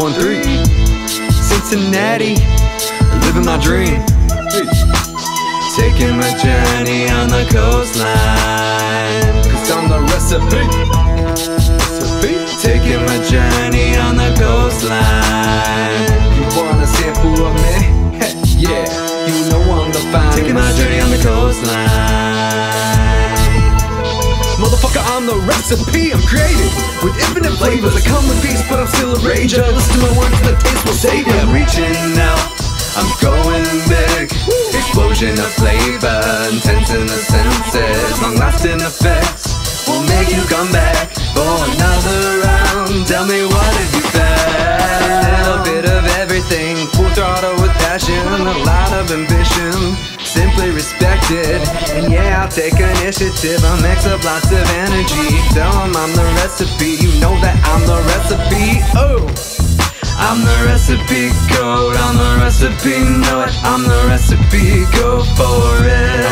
513 Cincinnati, living my dream. Taking my journey on the coastline, 'cause I'm the recipe. Taking my journey on the coastline. You want a sample of me? Yeah, you know I'm the fine. Taking my journey on the coastline. Motherfucker, I'm the recipe. I'm created with infinite flavors. I come with peace, but I'm still a rager. Listen to my words, the taste will save you. I'm reaching out, I'm going big. Explosion of flavor, intense in the senses. Long-lasting effects will make you come back for another round. Tell me, what have you found? A little bit of everything, full throttle with passion, a lot of ambition, simply respected. And yeah, I'll take initiative, I'll mix up lots of energy. Tell them I'm the recipe, you know that I'm the recipe. Oh, I'm the recipe code, I'm the recipe, know it. I'm the recipe, go for it.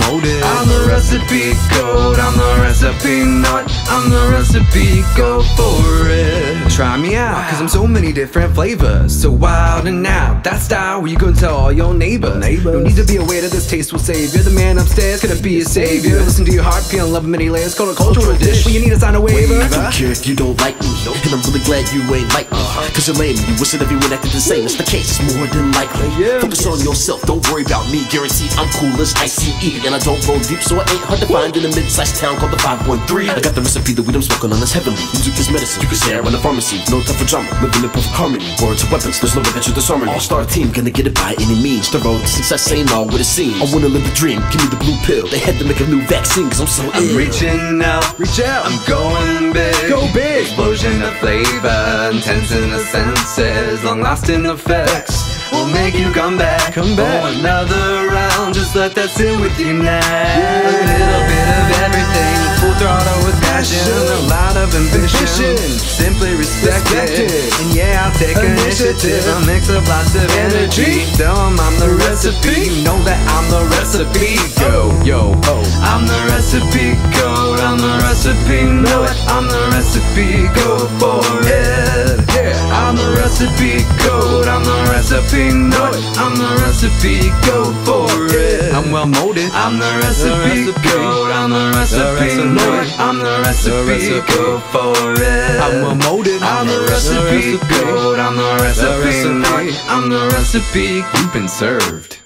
I'm the recipe code, I'm the recipe, know it. I'm the recipe, go for it. Try me out, cause I'm so many different flavors, so wild and out. That style where you gonna tell all your neighbors. No need to be aware that this taste will save you. The man upstairs gonna be a savior. Listen to your heart, feel love in many layers, call it a cultural dish. Well, you need to sign a waiver. I don't care if you don't like me, and I'm really glad you ain't like me, cause you're lame. You wish that everyone acted the same. It's the case, it's more than likely. Focus on yourself, don't worry about me. Guaranteed I'm cool as ICE, and I don't roll deep, so it ain't hard to find in a mid-sized town called the 513. I got the recipe, the weed I'm smoking on is heavenly. Music is medicine, you can say I run a pharmacy. No time for drama, living in perfect harmony. Words are weapons, there's no adventure disarming. All-star team, gonna get it by any means. The road to success ain't all what it seems. I wanna live the dream, give me the blue pill. They had to make a new vaccine, cause I'm so ill. I'm reaching out, reach out. I'm going big, go big. Explosion of flavor, intense in the senses. Long-lasting effects will make you come back for another round. Just let that sit with you now. A little bit of everything, full throttle with passion, a lot of ambition, simply respected. And yeah, I'll take initiative, I'll mix up lots of energy. Tell them I'm the recipe, you know that I'm the recipe. Go, yo, I'm the recipe code, I'm the recipe, know it. I'm the recipe, go for it. I'm the recipe code, I'm the recipe, know it. I'm the recipe, go for it. I'm well molded, I'm the recipe code, I'm the recipe, know it. I'm the recipe, go for it. I'm well molded, I'm the recipe code, I'm the recipe, know it. I'm the recipe, you've been served.